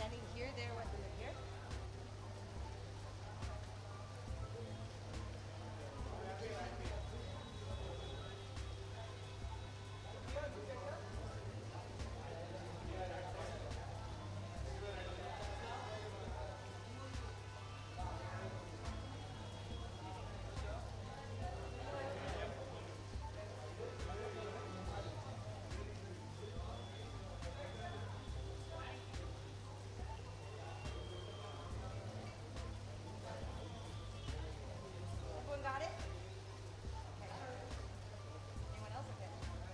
standing here, there, what, here? Everyone got it? Okay. Anyone else? Okay.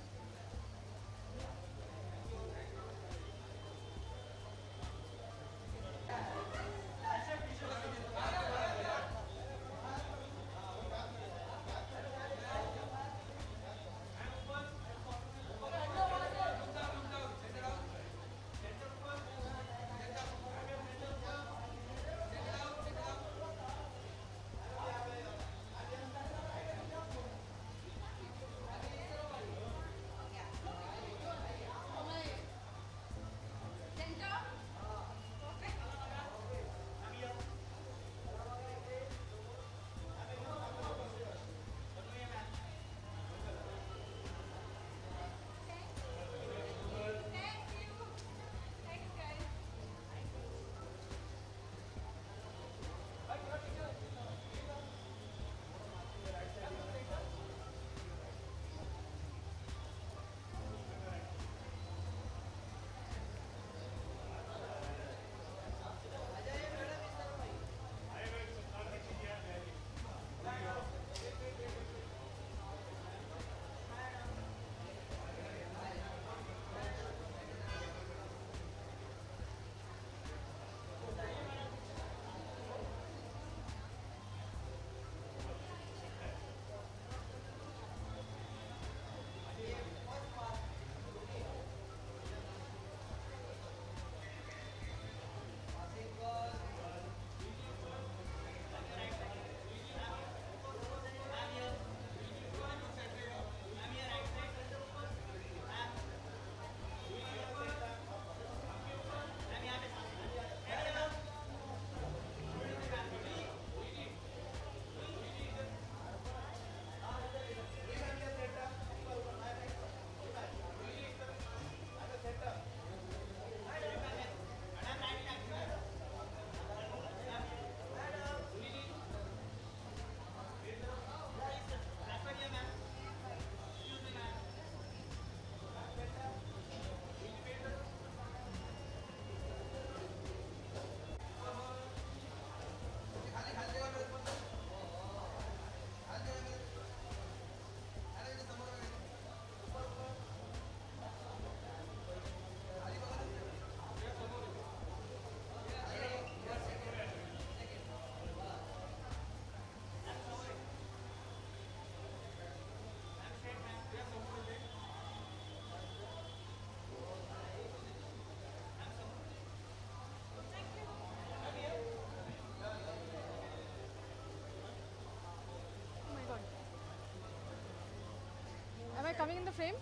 Oh my god. Am I coming in the frame?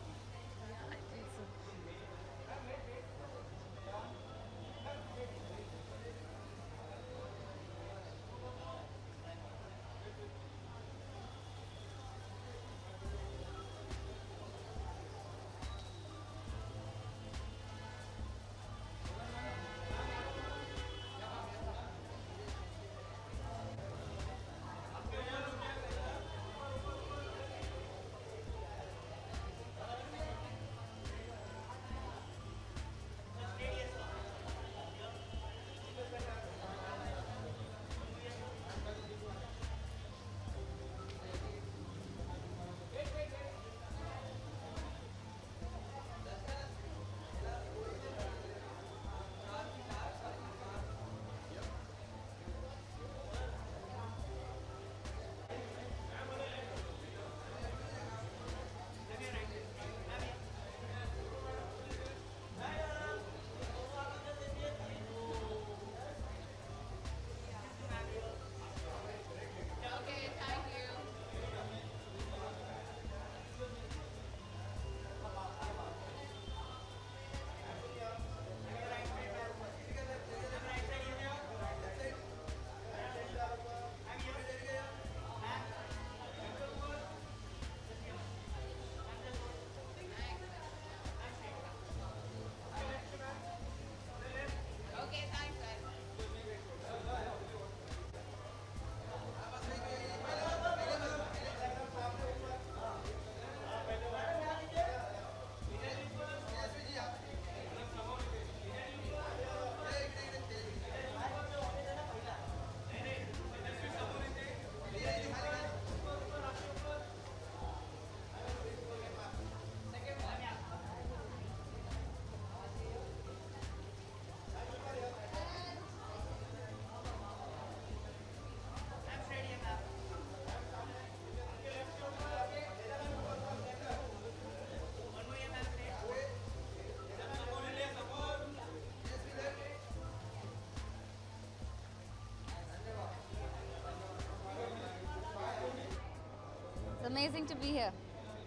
amazing to be here.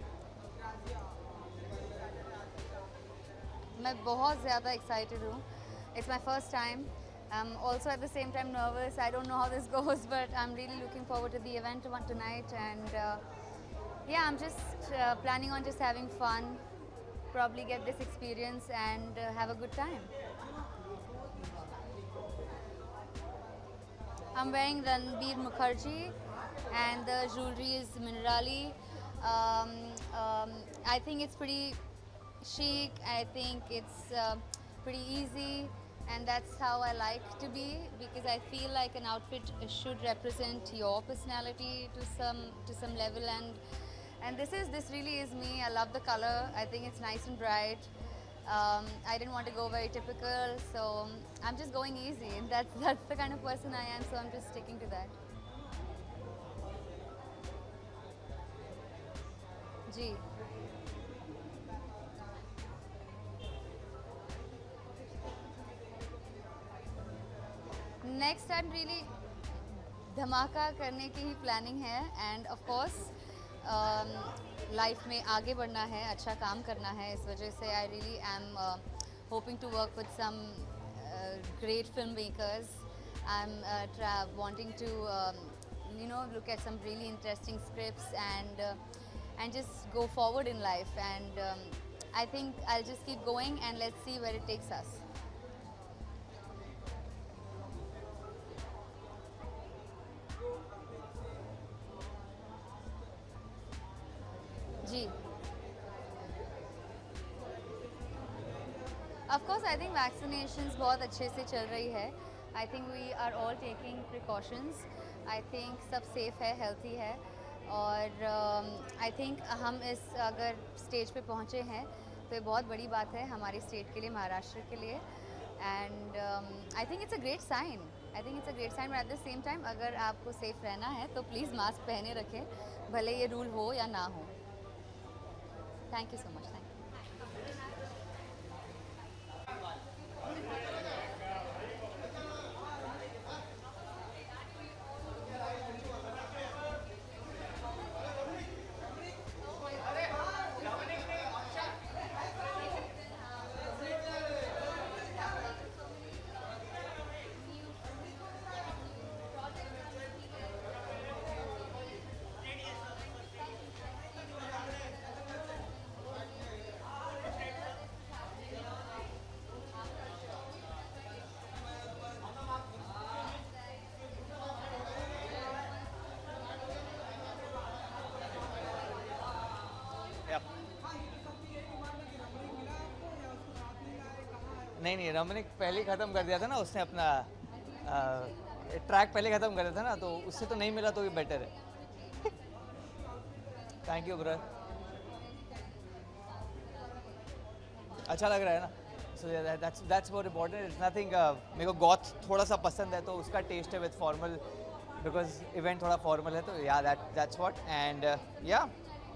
मैं बहुत ज़्यादा excited हूँ. It's my first time. I'm also at the same time nervous. I don't know how this goes, but I'm really looking forward to the event tonight. And yeah, I'm just planning on just having fun, probably get this experience and have a good time. I'm wearing Ranbir Mukherjee and the jewelry is Minerali. I think it's pretty chic. I think it's pretty easy, and that's how I like to be, because I feel like an outfit should represent your personality to some level, and this really is me. I love the color. I think it's nice and bright. I didn't want to go very typical, so I'm just going easy. That's the kind of person I am, so I'm just sticking to that. Ji. Next time really धमाका करने की ही planning है, and of course life में आगे बढ़ना है, अच्छा काम करना है. इस वजह से I really am hoping to work with some great filmmakers. I'm wanting to look at some really interesting scripts and just go forward in life, and I think I'll just keep going and let's see where it takes us. जी. Of course, I think vaccinations बहुत अच्छे से चल रही है. I think we are all taking precautions. I think सब safe है, healthy है, और I think हम इस अगर स्टेज पे पहुँचे हैं तो ये बहुत बड़ी बात है हमारी स्टेट के लिए, महाराष्ट्र के लिए, and I think it's a great sign. I think it's a great sign, but at the same time अगर आपको safe रहना है तो please मास्क पहने रखें, भले ये रूल हो या ना हो. Thank you so much. Thank you. नहीं रमनिक पहले ही ख़त्म कर दिया था ना उसने, अपना ट्रैक पहले ख़त्म कर दिया था ना, तो उससे तो नहीं मिला तो भी बेटर है. Thank you brother. अच्छा लग रहा है ना, so that's more important. It's nothing. मेरे को गॉथ थोड़ा सा पसंद है तो उसका टेस्ट है विद फॉर्मल, बिकॉज इवेंट थोड़ा फॉर्मल है, तो या दैट्स व्हाट. एंड या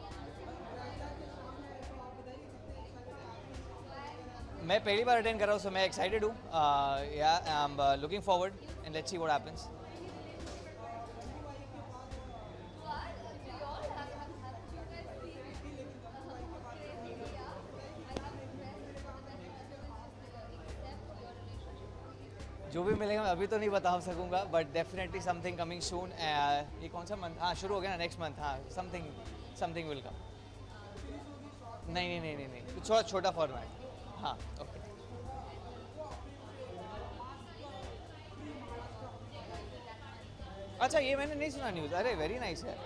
मैं पहली बार अटेंड कर रहा हूँ, सो मैं एक्साइटेड हूँ. Yeah I am looking forward and let's see what happens. जो भी मिलेगा मैं अभी तो नहीं बता सकूँगा, but definitely something coming soon. ये कौन सा मंथ? हाँ, शुरू हो गया ना, नेक्स्ट मंथ. हाँ, समथिंग विल कम. नहीं, थोड़ा छोटा फॉर्मेट. हाँ, ओके. अच्छा, ये मैंने नहीं सुना न्यूज़. अरे वेरी नाइस है.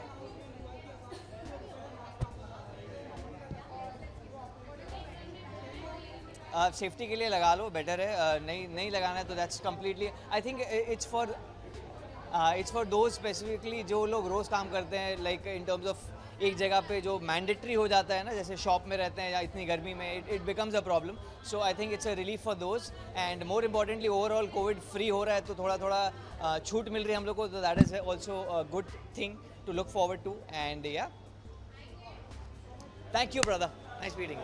सेफ्टी के लिए लगा लो, बेटर है. नहीं लगाना है तो that's completely, I think it's for those specifically जो लोग रोज़ काम करते हैं, लाइक इन टर्म्स ऑफ एक जगह पे जो मैंडेटरी हो जाता है ना, जैसे शॉप में रहते हैं या इतनी गर्मी में, it becomes a problem. So I think it's a relief for those, and more importantly overall Covid free हो रहा है तो थोड़ा छूट मिल रही है हम लोग को, तो that is also a good thing to look forward to. And yeah thank you brother, nice meeting.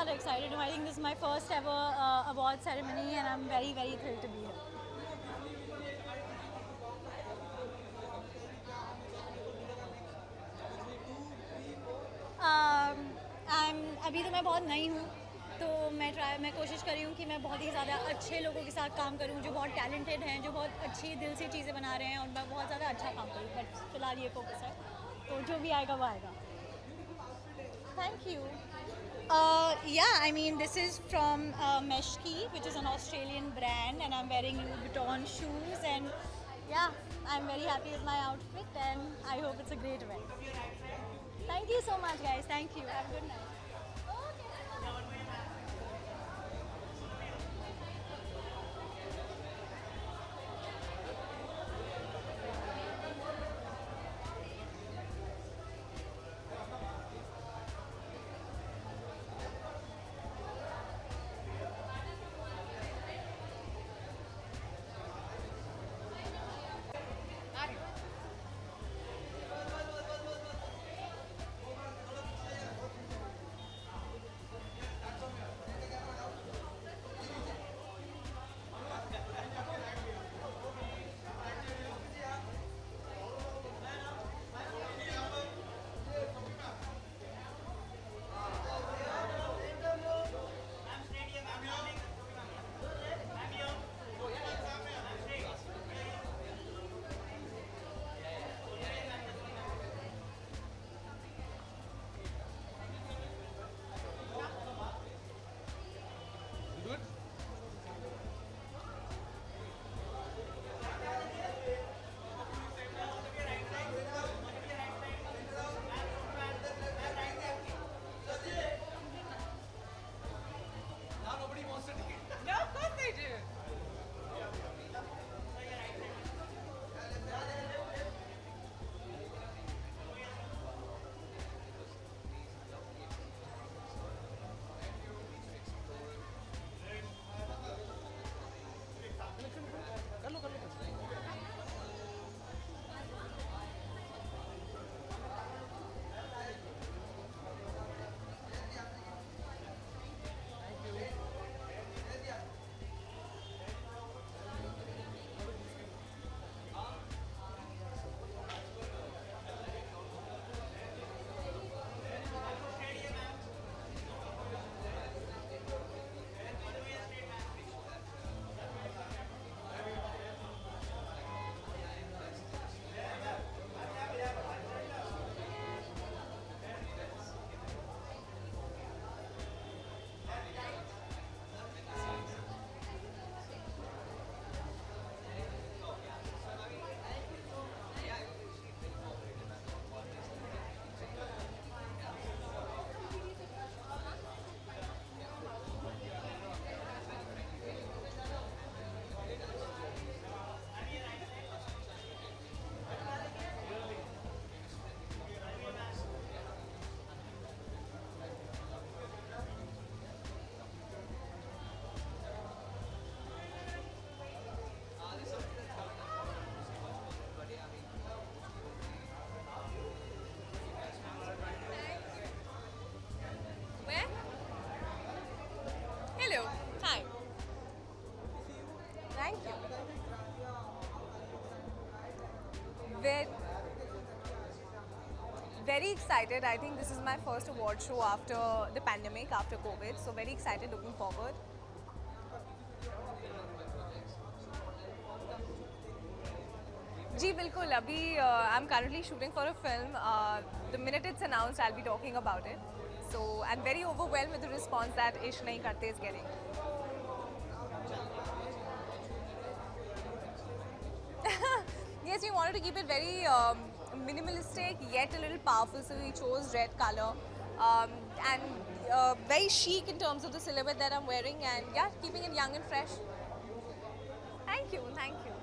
ज़्यादा excited हूँ. I think this is my first ever award ceremony and I'm very very thrilled to be here. अभी तो मैं बहुत नई हूँ, तो मैं कोशिश कर रही हूँ कि मैं बहुत ही ज़्यादा अच्छे लोगों के साथ काम करूँ जो बहुत टैलेंटेड हैं, जो बहुत अच्छी दिल से चीज़ें बना रहे हैं और मैं बहुत ज़्यादा अच्छा काम करूँ. बट फिलहाल ये फोकस है, तो जो भी आएगा वो आएगा. Thank you. Yeah, I mean, this is from Meshki, which is an Australian brand, and I'm wearing Louis Vuitton shoes. And yeah, I'm very happy with my outfit, and I hope it's a great event. Thank you so much, guys. Thank you. Have a good night. Very excited. I think this is my first award show after the pandemic, after COVID. So very excited, looking forward. जी बिल्कुल अभी I'm currently shooting for a film. The minute it's announced, I'll be talking about it. So I'm very overwhelmed with the response that Ish Nahi Karte is getting. Yes, we wanted to keep it very minimalistic yet a little powerful, so we chose red color and very chic in terms of the silhouette that I'm wearing, and yeah, keeping it young and fresh. Thank you, thank you.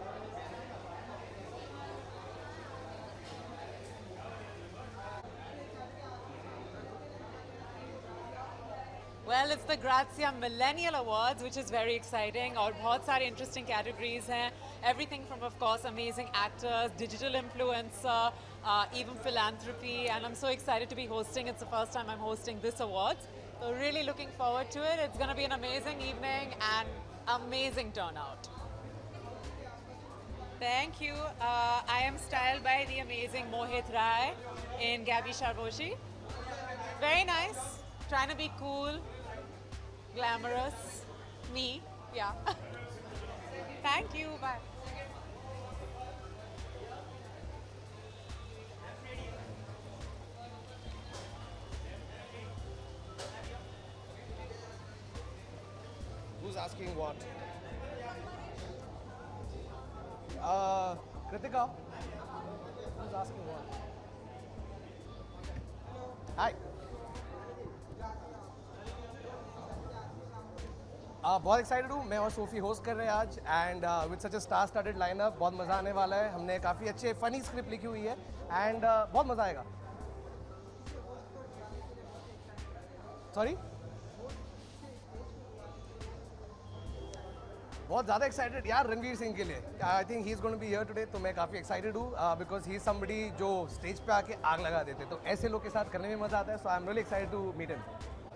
Well, it's the Grazia Millennial Awards, which is very exciting. और बहुत सारे interesting categories हैं. Everything from, of course, amazing actors, digital influencer, even philanthropy. And I'm so excited to be hosting. It's the first time I'm hosting this awards. So really looking forward to it. It's going to be an amazing evening and amazing turnout. Thank you. I am styled by the amazing Mohit Rai in Gabby Sharboshi. Very nice. Trying to be cool, glamorous, me. Yeah. Thank you. Bye. Who's asking what? Kritika. Who's asking what? Hi. बहुत excited हूँ मैं और Sophie host कर रहे हैं आज and with such a star started lineup बहुत मज़ा आने वाला है हमने काफ़ी अच्छे फनी स्क्रिप्ट लिखी हुई है एंड बहुत मज़ा आएगा सॉरी बहुत ज़्यादा एक्साइटेड यार रणवीर सिंह के लिए I think he is going to be here today तो मैं काफ़ी एक्साइटेड हूँ बिकॉज ही इज समबडी जो स्टेज पे आके आग लगा देते तो ऐसे लोग के साथ करने में मज़ा आता है so I am really excited to meet him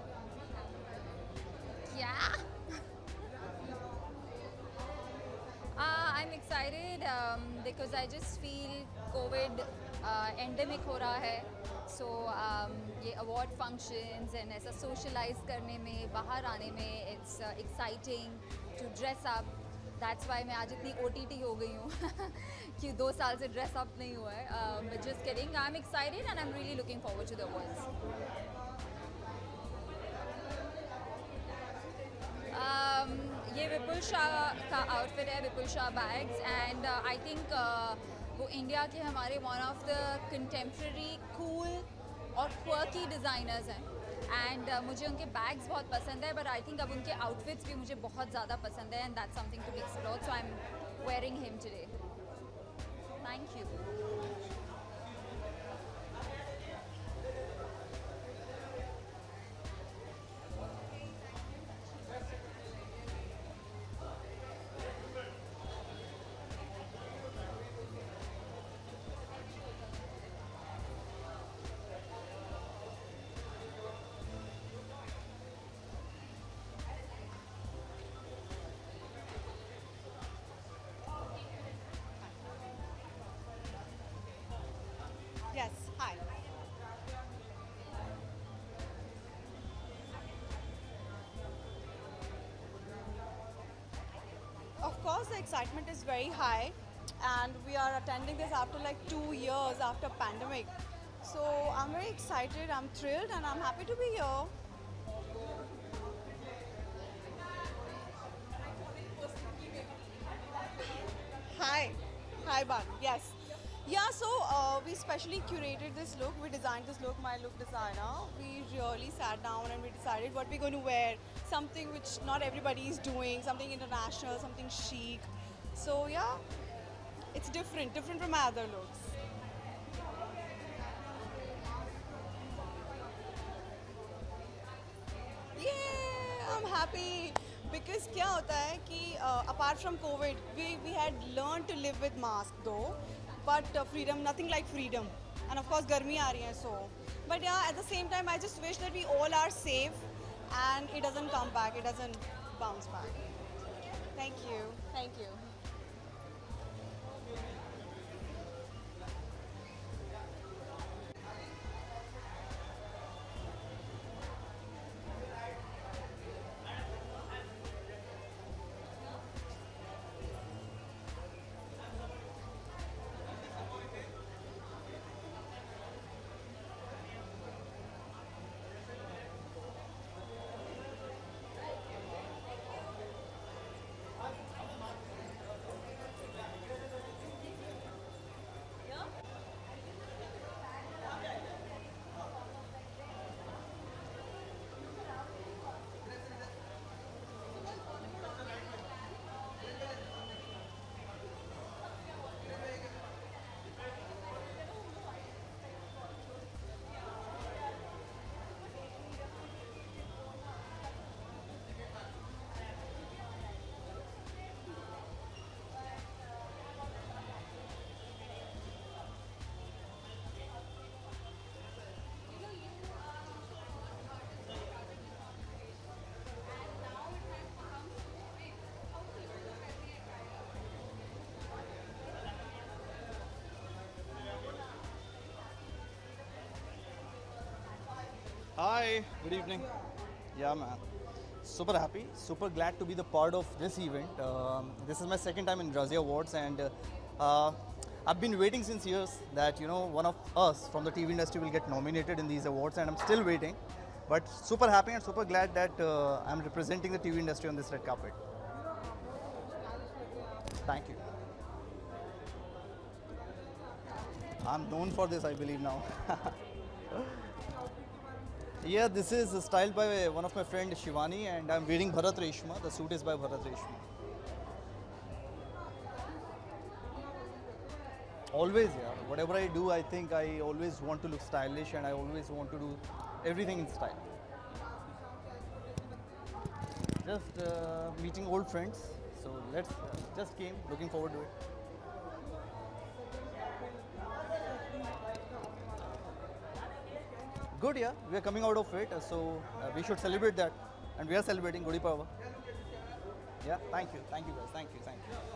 I'm excited because I just feel COVID endemic हो रहा है so ये award functions and ऐसा socialize करने में बाहर आने में it's exciting to dress up that's why मैं आज इतनी OTT हो गई हूँ कि 2 साल से dress up नहीं हुआ है but just kidding I'm excited and I'm really looking forward to the awards. ये विपुल शाह का आउटफिट है Vipul Shah bags and I think वो इंडिया के हमारे one of the contemporary cool और क्वर्की डिज़ाइनर्स हैं एंड मुझे उनके बैग्स बहुत पसंद है बट आई थिंक अब उनके आउटफिट्स भी मुझे बहुत ज़्यादा पसंद है and that's something to be explored so I am wearing him today thank you Yes, hi. Of course, the excitement is very high, and we are attending this after like 2 years after pandemic. So I'm very excited, I'm thrilled, and I'm happy to be here. Hi, Ban. Yes. Yeah, so we specially curated this look. We designed this look, my look designer. We really sat down and we decided what we're going to wear. Something which not everybody is doing, something international, something chic. So yeah, it's different from my other looks. Yeah, I'm happy. Because क्या होता है कि apart from COVID, we had learned to live with mask though. But freedom, nothing like freedom. And of course, गर्मी आ रही है so. But yeah, at the same time, I just wish that we all are safe and it doesn't come back, it doesn't bounce back. Thank you. Thank you. Hi, good evening. Yeah, man. Super happy, super glad to be the part of this event. This is my second time in Razzie Awards, and uh, I've been waiting since years that one of us from the TV industry will get nominated in these awards, and I'm still waiting. But super happy and super glad that I'm representing the TV industry on this red carpet. Thank you. I'm known for this, I believe now. Yeah, this is styled by one of my friend Shivani, and I'm wearing Bharat Reshma. The suit is by Bharat Reshma. Always, yeah. Whatever I do, I think I always want to look stylish, and I always want to do everything in style. Just meeting old friends. So let's just came. Looking forward to it. Good, yeah. We are coming out of it, so we should celebrate that, and we are celebrating Gudi Padwa. Yeah. Thank you. Thank you, guys. Thank you. Thank you.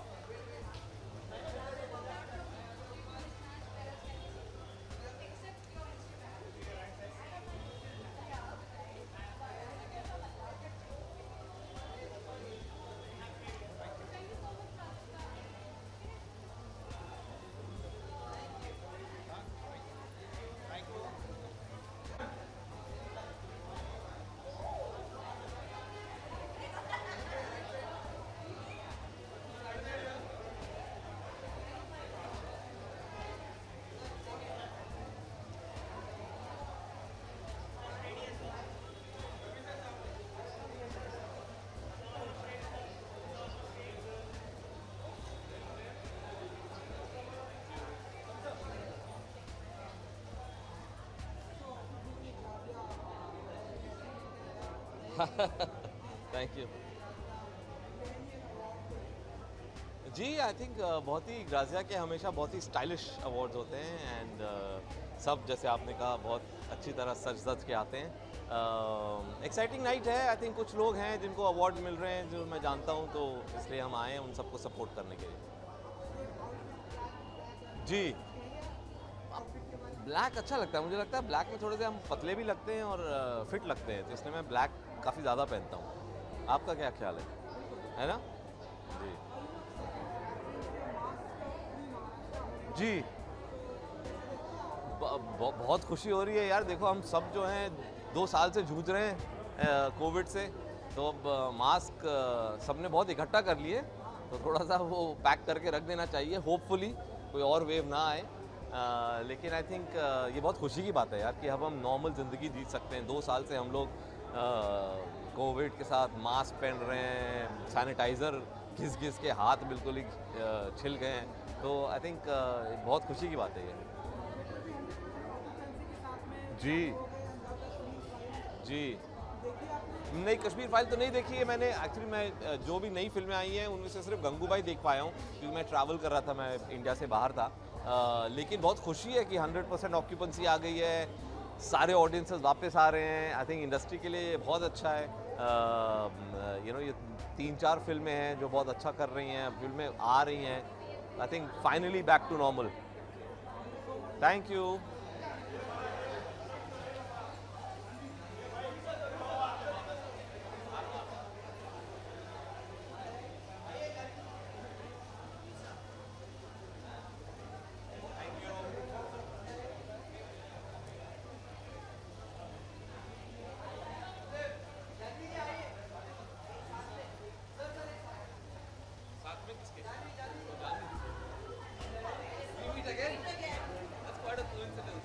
Thank you जी। I think बहुत ही Grazia के हमेशा बहुत ही stylish awards होते हैं, and सब जैसे आपने कहा बहुत अच्छी तरह सज धज के आते हैं। एक्साइटिंग नाइट है। आई थिंक कुछ लोग हैं जिनको अवार्ड मिल रहे हैं जो मैं जानता हूं, तो इसलिए हम आए हैं उन सबको सपोर्ट करने के लिए। जी, ब्लैक अच्छा लगता है। मुझे लगता है ब्लैक में थोड़े से हम पतले भी लगते हैं और फिट लगते हैं, तो इसलिए मैं ब्लैक काफ़ी ज़्यादा पहनता हूँ। आपका क्या ख्याल है ना? जी जी, बहुत खुशी हो रही है यार। देखो हम सब जो हैं 2 साल से जूझ रहे हैं कोविड से, तो अब मास्क सबने बहुत इकट्ठा कर लिए, तो थोड़ा सा वो पैक करके रख देना चाहिए। होपफुली कोई और वेव ना आए। लेकिन आई थिंक ये बहुत खुशी की बात है यार कि अब हम नॉर्मल ज़िंदगी जी सकते हैं। 2 साल से हम लोग कोविड के साथ मास्क पहन रहे हैं, सैनिटाइज़र घिस घिस के हाथ बिल्कुल ही छिल गए हैं, तो आई थिंक बहुत खुशी की बात है ये। जी जी, नई कश्मीर फाइल तो नहीं देखी है मैंने एक्चुअली। मैं जो भी नई फिल्में आई हैं उनमें से सिर्फ गंगूबाई देख पाया हूँ, क्योंकि मैं ट्रैवल कर रहा था, मैं इंडिया से बाहर था। लेकिन बहुत खुशी है कि 100% ऑक्यूपेंसी आ गई है, सारे ऑडियंसेस वापस आ रहे हैं। आई थिंक इंडस्ट्री के लिए बहुत अच्छा है। ये 3-4 फिल्में हैं जो बहुत अच्छा कर रही हैं, फिल्में आ रही हैं। I think finally back to normal. Thank you. Again? That's quite a coincidence.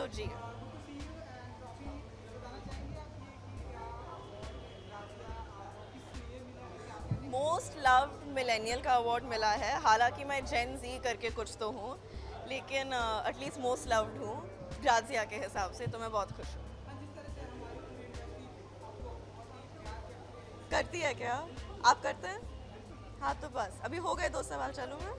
चलो जी। मोस्ट लव्ड मिलेनियल का अवार्ड मिला है, हालांकि मैं जेन जी करके कुछ तो हूँ, लेकिन एटलीस्ट मोस्ट लव्ड हूँ ग्राजिया के हिसाब से, तो मैं बहुत खुश हूँ। करती है क्या? आप करते हैं? हाँ तो बस अभी हो गए 2 सवाल, चलूँ मैं?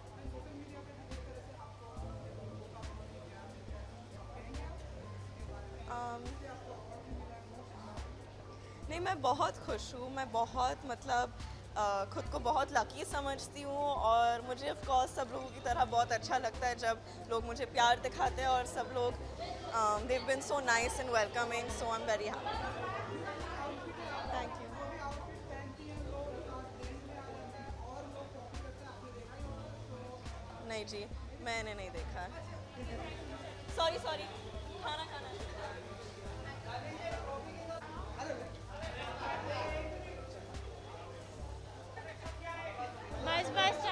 नहीं, मैं बहुत खुश हूँ, मैं बहुत मतलब खुद को बहुत लकी समझती हूँ, और मुझे ऑफ कोर्स सब लोगों की तरह बहुत अच्छा लगता है जब लोग मुझे प्यार दिखाते हैं, और सब लोग they have been so nice and welcoming, so I am very happy. Thank you. नहीं जी, मैंने नहीं देखा। सॉरी सॉरी, खाना खाना। बस बस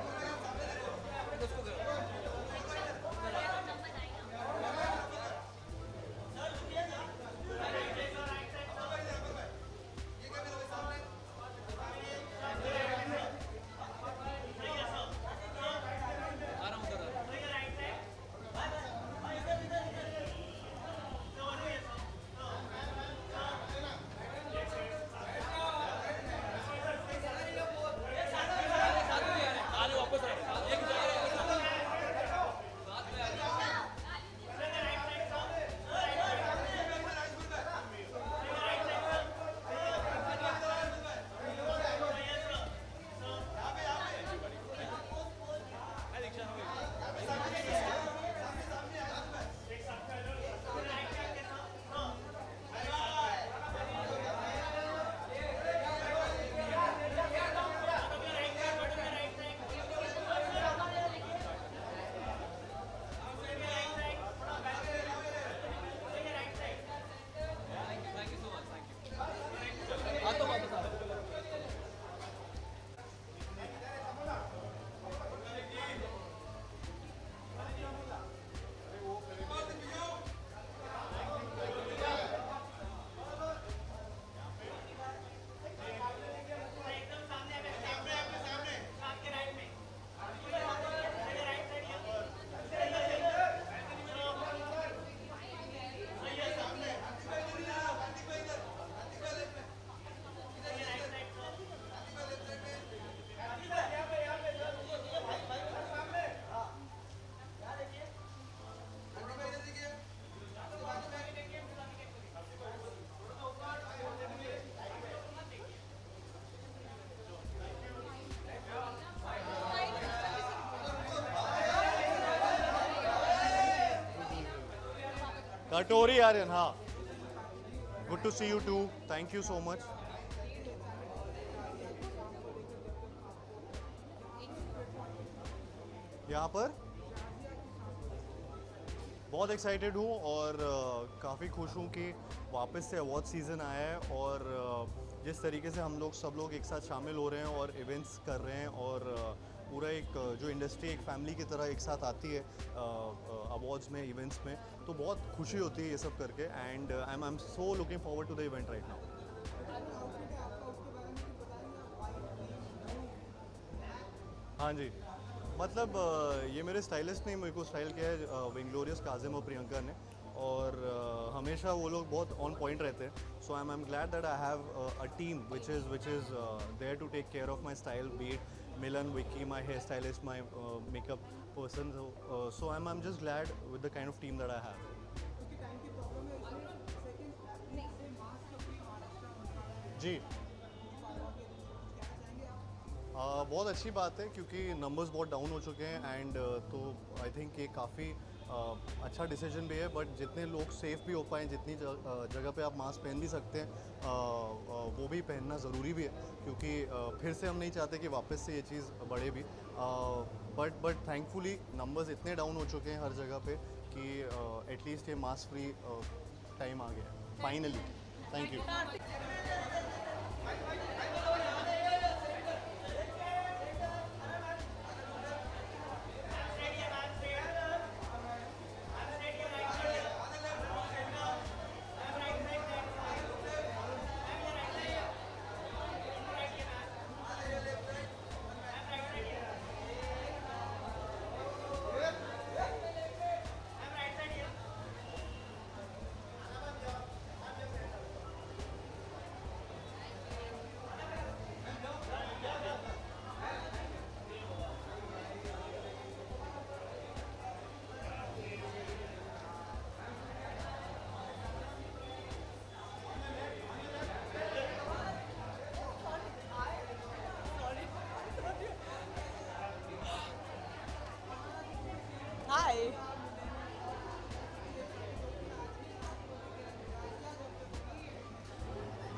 Katori Aryan, हाँ. Good to see you too. Thank you so much. यहाँ पर बहुत एक्साइटेड हूँ और काफ़ी खुश हूँ कि वापस से अवार्ड सीज़न आया है और जिस तरीके से हम लोग सब लोग एक साथ शामिल हो रहे हैं और इवेंट्स कर रहे हैं और पूरा एक जो इंडस्ट्री एक फैमिली की तरह एक साथ आती है अवार्ड्स में, इवेंट्स में, तो बहुत खुशी होती है ये सब करके and I am so looking forward to the event right now. हाँ जी, मतलब ये मेरे स्टाइलिस्ट ने मेरे को स्टाइल किया है विंग्लोरियस काजिम और प्रियंका ने और हमेशा वो लोग बहुत ऑन पॉइंट रहते हैं। So I am glad that I have a team which is there to take care of my style, be it Milan, Vicky, my hairstylist, my makeup person. So I'm just glad with the kind of team that I have. जी बहुत अच्छी बात है क्योंकि numbers बहुत down हो चुके हैं एंड तो आई थिंक ये काफ़ी अच्छा डिसीजन भी है, बट जितने लोग सेफ़ भी हो पाएँ, जितनी जगह पे आप मास्क पहन भी सकते हैं वो भी पहनना ज़रूरी भी है क्योंकि फिर से हम नहीं चाहते कि वापस से ये चीज़ बढ़े भी, बट थैंकफुली नंबर्स इतने डाउन हो चुके हैं हर जगह पे कि एटलीस्ट ये मास्क फ्री टाइम आ गया फाइनली। Thank you.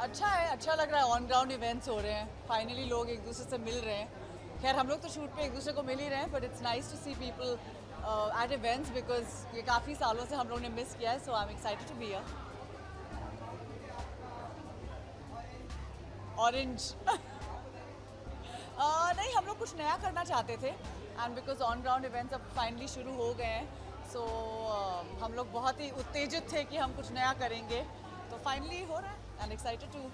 अच्छा है, अच्छा लग रहा है। ऑन ग्राउंड इवेंट्स हो रहे हैं, फाइनली लोग एक दूसरे से मिल रहे हैं। खैर हम लोग तो शूट पे एक दूसरे को मिल ही रहे हैं, but it's nice to see people at events because ये काफ़ी सालों से हम लोग ने मिस किया है, so I am excited to be here. Orange नहीं, हम लोग कुछ नया करना चाहते थे and because on ground events अब फाइनली शुरू हो गए हैं, सो हम लोग बहुत ही उत्तेजित थे कि हम कुछ नया करेंगे, तो फाइनली हो रहा है एंड एक्साइटेड टू।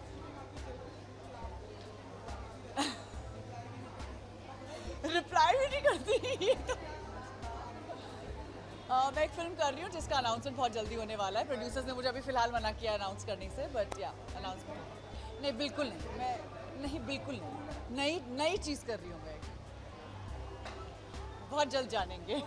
रिप्लाई भी नहीं करती ये तो। मैं एक फिल्म कर रही हूँ जिसका अनाउंसमेंट बहुत जल्दी होने वाला है। प्रोड्यूसर्स ने मुझे अभी फ़िलहाल मना किया अनाउंस करने से, बट या अनाउंसमेंट नहीं, बिल्कुल नहीं, मैं नहीं, बिल्कुल नहीं, नई चीज़ कर रही हूँ मैं, बहुत जल्द जानेंगे।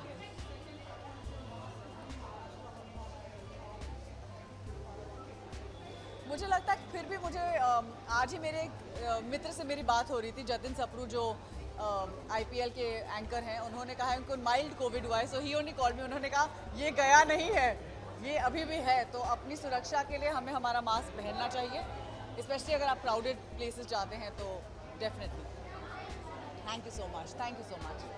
मुझे लगता है फिर भी मुझे आज ही मेरे एक मित्र से मेरी बात हो रही थी, जतिन सप्रू जो IPL के एंकर हैं, उन्होंने कहा है उनको माइल्ड कोविड हुआ है, सो ही ओनली कॉल्ड मी। उन्होंने कहा ये गया नहीं है, ये अभी भी है, तो अपनी सुरक्षा के लिए हमें हमारा मास्क पहनना चाहिए, स्पेशली अगर आप क्राउडेड प्लेसेस जाते हैं तो definitely. Thank you so much, thank you so much.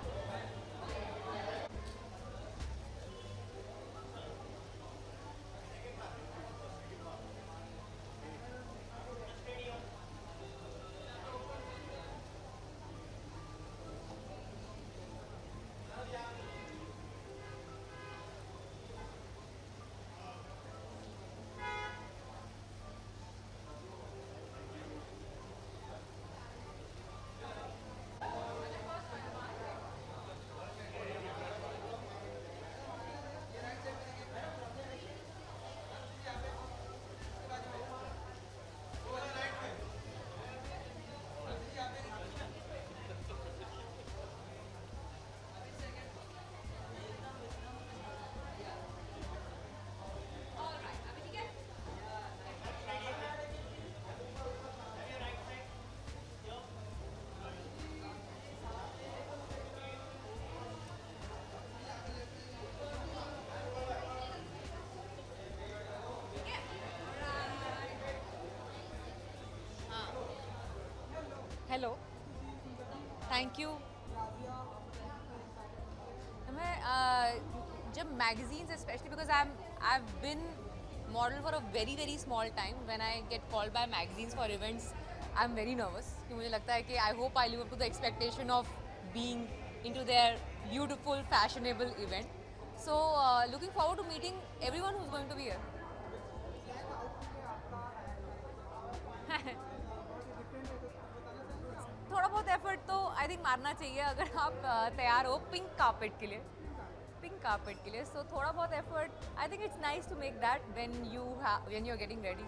Hello, thank you. मैं जब magazines specially because I have been model for a very small time, when I get called by magazines for events I am very nervous, कि मुझे लगता है कि I hope I live up to the expectation of being into their beautiful fashionable event, so looking forward to meeting everyone who is going to be here. थोड़ा बहुत effort तो I think मारना चाहिए अगर आप तैयार हो पिंक कार्पेट के लिए, सो थोड़ा बहुत effort, I think it's nice to make that when you are getting ready.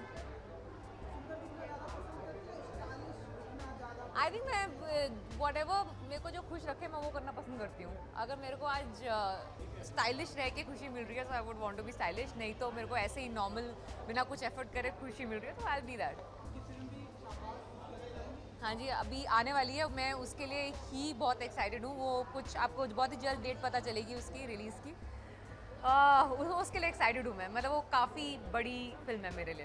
I think मैं व्हाटएवर मेरे को जो खुश रखे मैं वो करना पसंद करती हूँ। अगर मेरे को आज स्टाइलिश रह के खुशी मिल रही है, so I would want to be stylish, नहीं तो मेरे को ऐसे ही नॉर्मल बिना कुछ एफर्ट करे खुशी मिल रही है तो आई विल बी दैट। हाँ जी, अभी आने वाली है, मैं उसके लिए ही बहुत एक्साइटेड हूँ। वो कुछ आपको बहुत ही जल्द डेट पता चलेगी उसकी रिलीज़ की, उसके लिए एक्साइटेड हूँ मैं, मतलब वो काफ़ी बड़ी फिल्म है मेरे लिए।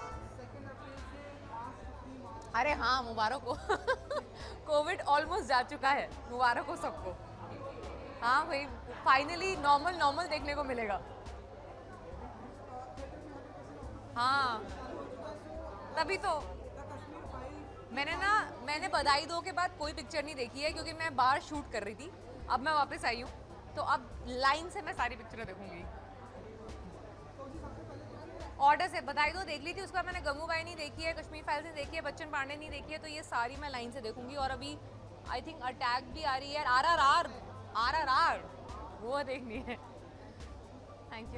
अरे हाँ, मुबारक हो। कोविड ऑलमोस्ट जा चुका है, मुबारक हो सबको। हाँ भाई, फाइनली नॉर्मल देखने को मिलेगा। हाँ तभी तो मैंने बधाई दो के बाद कोई पिक्चर नहीं देखी है, क्योंकि मैं बाहर शूट कर रही थी, अब मैं वापस आई हूँ, तो अब लाइन से मैं सारी पिक्चरें देखूंगी। ऑर्डर से बधाई दो देख ली थी, उसके बाद मैंने गंगूबाई नहीं देखी है, कश्मीर फाइल्स नहीं देखी है, बच्चन पांडे नहीं देखी है, तो ये सारी मैं लाइन से देखूंगी। और अभी आई थिंक अटैक भी आ रही है, RRR वो देखनी है। Thank you.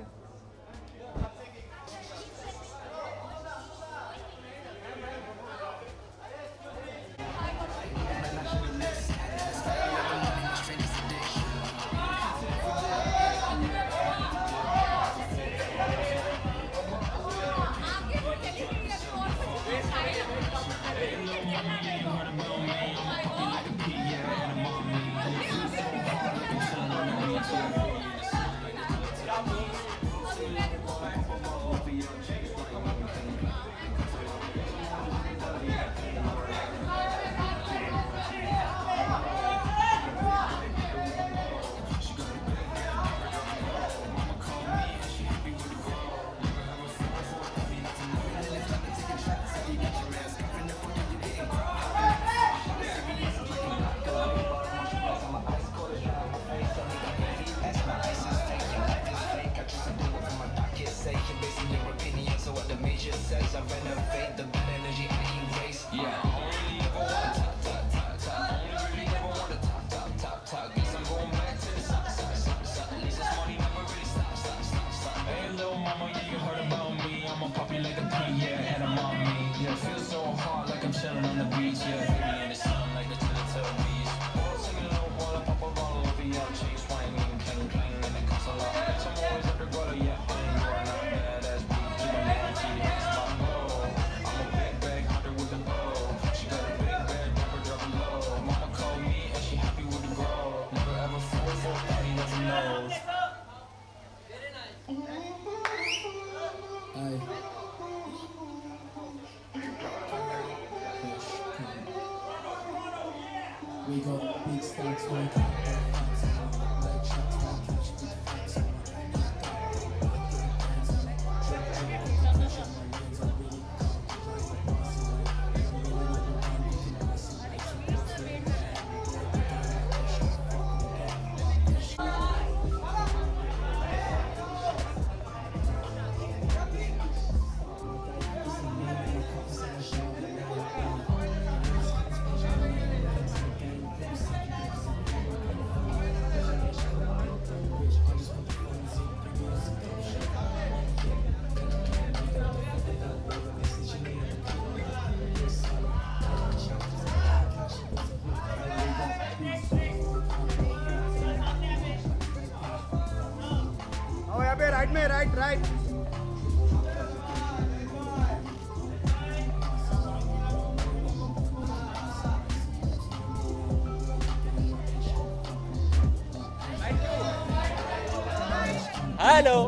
We got big stacks, we got the facts on it. Like shots, we catch big facts on it. Right में राइट हेलो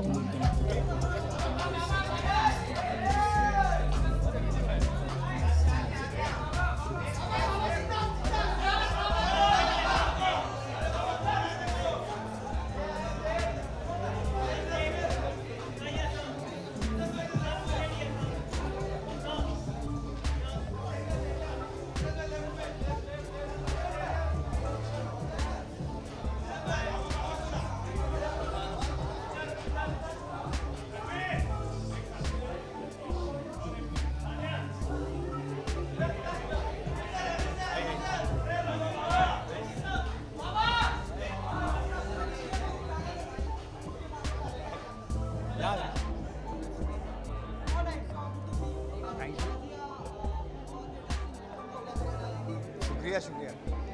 शुक्रिया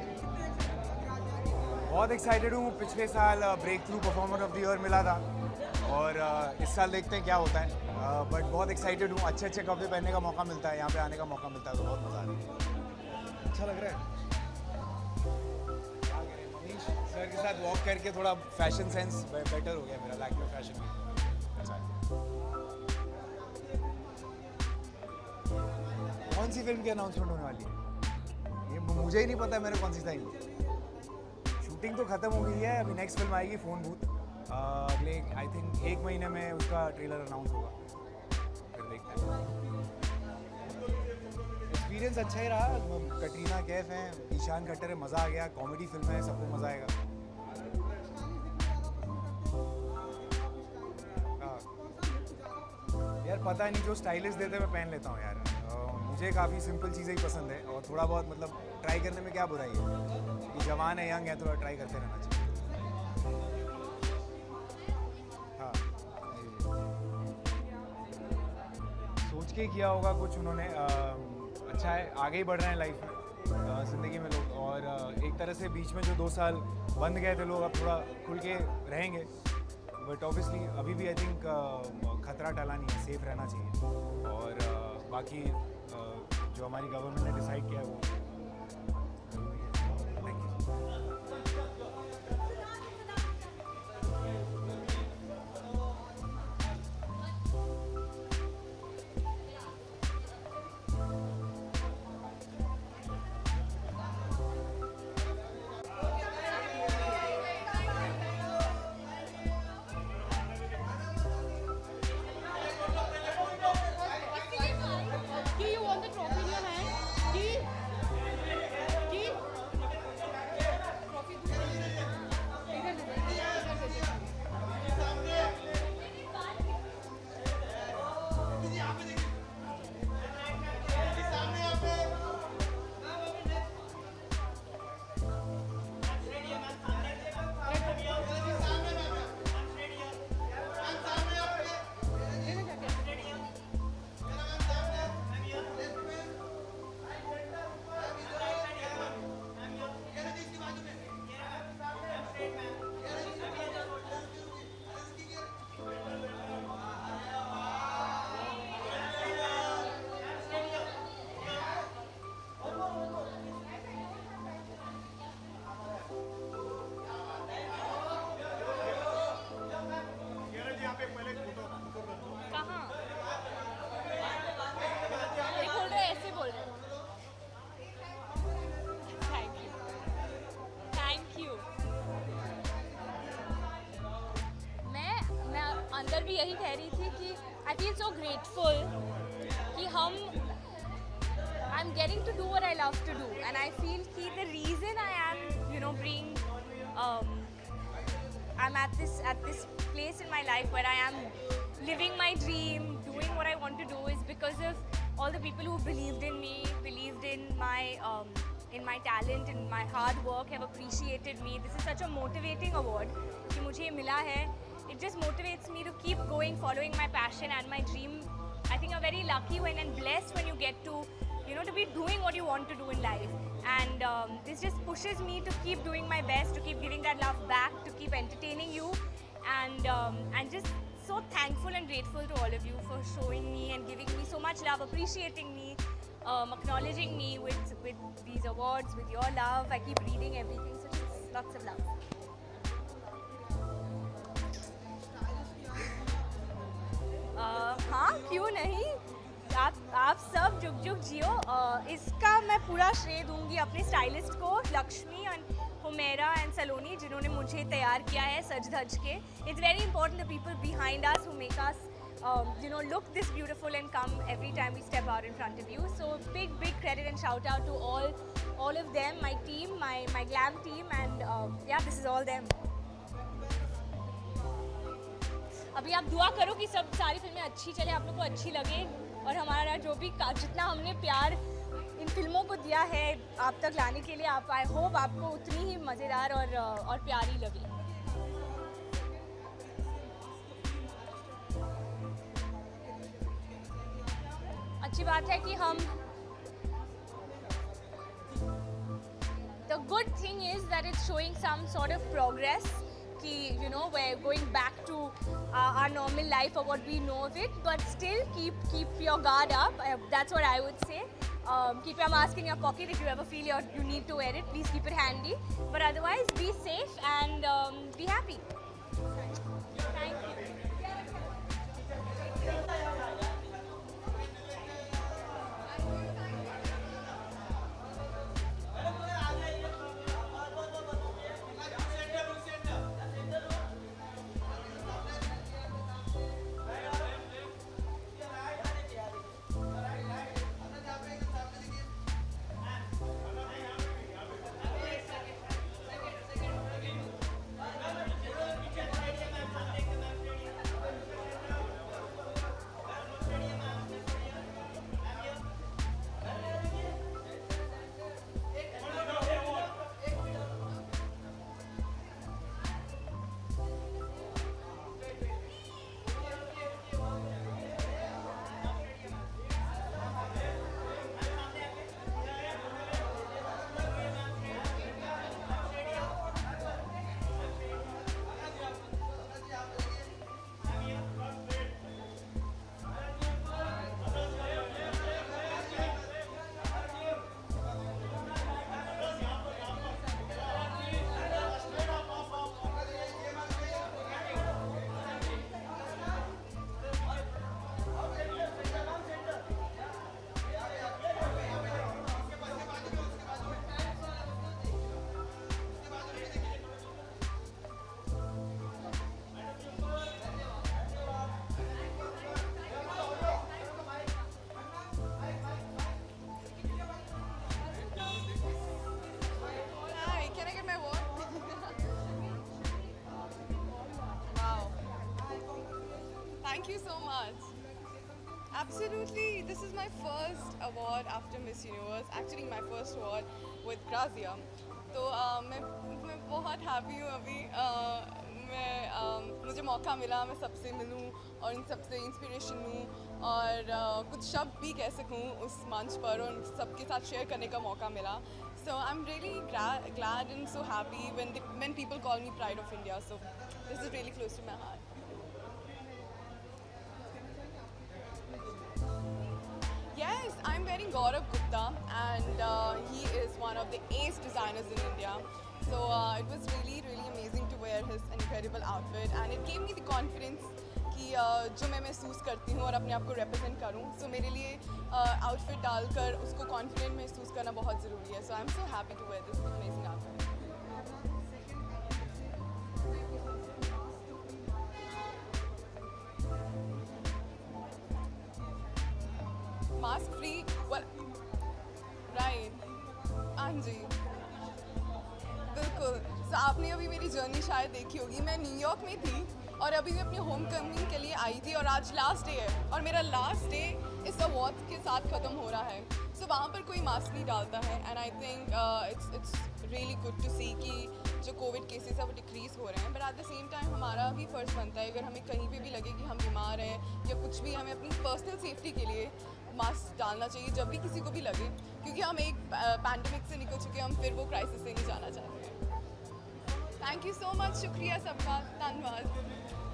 बहुत एक्साइटेड हूँ। पिछले साल breakthrough performer of the year मिला था और इस साल देखते हैं क्या होता है, बट बहुत एक्साइटेड हूँ। अच्छे अच्छे कपड़े पहनने का मौका मिलता है, यहाँ पे आने का मौका मिलता है तो बहुत मज़ा आ रहा है। अच्छा लग रहा है मनीष सर के साथ वॉक करके, थोड़ा फैशन सेंस बेटर हो गया मेरा, लाइक में फैशन भी अच्छा है। कौन सी फिल्म की अनाउंसमेंट होने वाली है ये मुझे ही नहीं पता है, मैंने कौन सी टाइम शूटिंग तो खत्म हो गई है, अभी नेक्स्ट फिल्म आएगी फोन बूथ, अगले आई थिंक 1 महीने में उसका ट्रेलर अनाउंस होगा, फिर देखते हैं। एक्सपीरियंस अच्छा ही रहा, कटरीना कैफ है, ईशान खट्टर है, मज़ा आ गया, कॉमेडी फिल्म है, सबको मज़ा आएगा। यार पता नहीं, जो स्टाइलिश देते मैं पहन लेता हूँ यार, मुझे काफ़ी सिंपल चीज़ें ही पसंद है और थोड़ा बहुत मतलब ट्राई करने में क्या बुराई है, कि जवान है, यंग है, थोड़ा ट्राई करते रहना चाहिए। हाँ सोच के किया होगा कुछ उन्होंने, अच्छा है, आगे ही बढ़ रहे हैं लाइफ में, ज़िंदगी में लोग, और एक तरह से बीच में जो 2 साल बंद गए थे लोग, अब थोड़ा खुल के रहेंगे, बट ऑब्वियसली अभी भी आई थिंक खतरा टला नहीं है, सेफ रहना चाहिए, और बाकी जो हमारी गवर्नमेंट ने डिसाइड किया है वो थैंक यू। भी यही कह रही थी कि आई फील सो ग्रेटफुल कि I'm getting to do what I love to do, and I feel कि the reason I am, you know, I'm at this place in my life where I am living my dream, doing what I want to do, is because of all the people who believed in me, believed in my talent, in my hard work, have appreciated me. This is such a motivating award कि मुझे ये मिला है. It just motivates me to keep going, following my passion and my dream. I think you're very lucky and blessed when you get to, you know, to be doing what you want to do in life. And this just pushes me to keep doing my best, to keep giving that love back, to keep entertaining you. And just so thankful and grateful to all of you for showing me and giving me so much love, appreciating me, acknowledging me with these awards, with your love. I keep reading everything, so just lots of love. हाँ, क्यों नहीं. आप सब जुग जुग जियो. इसका मैं पूरा श्रेय दूंगी अपने स्टाइलिस्ट को, लक्ष्मी एंड हुमेरा एंड सलोनी, जिन्होंने मुझे तैयार किया है सज धज के. It's very important the people behind us who make us you know, look this beautiful and come every time we step out in front of you. So big credit and shout out to all of them, my team, my glam team, and yeah, this is all them. अभी आप दुआ करो कि सब सारी फिल्में अच्छी चले, आप लोग को अच्छी लगे, और हमारा जो भी जितना हमने प्यार इन फिल्मों को दिया है आप तक लाने के लिए, आप आई होप आपको उतनी ही मज़ेदार और प्यारी लगे. अच्छी बात है कि हम the good thing is that it's showing some sort of progress, कि you know, we're going back to our normal life or what we know of it, but still keep your guard up. That's what I would say. Keep your mask in your pocket. If you ever feel you need to wear it, please keep it handy, but otherwise be safe and be happy. Thank you. Thank you so much. Absolutely, this is my first award after Miss Universe. Actually, my first award with Grazia. तो मैं बहुत happy हूँ अभी. मुझे मौका मिला मैं सबसे मिलूँ और इन सबसे इंस्पिरेशन लूँ और कुछ शब्द भी कह सकूँ उस मंच पर और सबके साथ शेयर करने का मौका मिला. So I'm really glad and so happy when people call me Pride of India. So this is really close to my heart. Yes, I'm wearing Gaurav Gupta and he is one of the ace designers in India. So it was really amazing to wear his incredible outfit and it gave me the confidence कि जो मैं महसूस करती हूँ और अपने आप को represent करूँ. So मेरे लिए outfit डालकर उसको confident महसूस करना बहुत ज़रूरी है. So I'm so happy to wear this amazing outfit. Mask free right. हाँ जी बिल्कुल। तो आपने अभी मेरी जर्नी शायद देखी होगी, मैं न्यूयॉर्क में थी और अभी मैं अपनी होम कमिंग के लिए आई थी और आज लास्ट डे है और मेरा लास्ट डे इस अवार्ड के साथ ख़त्म हो रहा है। सो वहाँ पर कोई मास्क नहीं डालता है and I think it's really good to see कि जो कोविड केसेस है वो डिक्रीज़ हो रहे हैं। But at the same time हमारा भी फ़र्ज़ बनता है, अगर हमें कहीं पे भी लगे कि हम बीमार हैं या कुछ भी, हमें अपनी पर्सनल सेफ्टी के लिए मास्क डालना चाहिए जब भी किसी को भी लगे, क्योंकि हम एक पैंडमिक से निकल चुके हैं, हम फिर वो क्राइसिस से नहीं जाना चाहते हैं। थैंक यू सो मच, शुक्रिया सबका, धन्यवाद।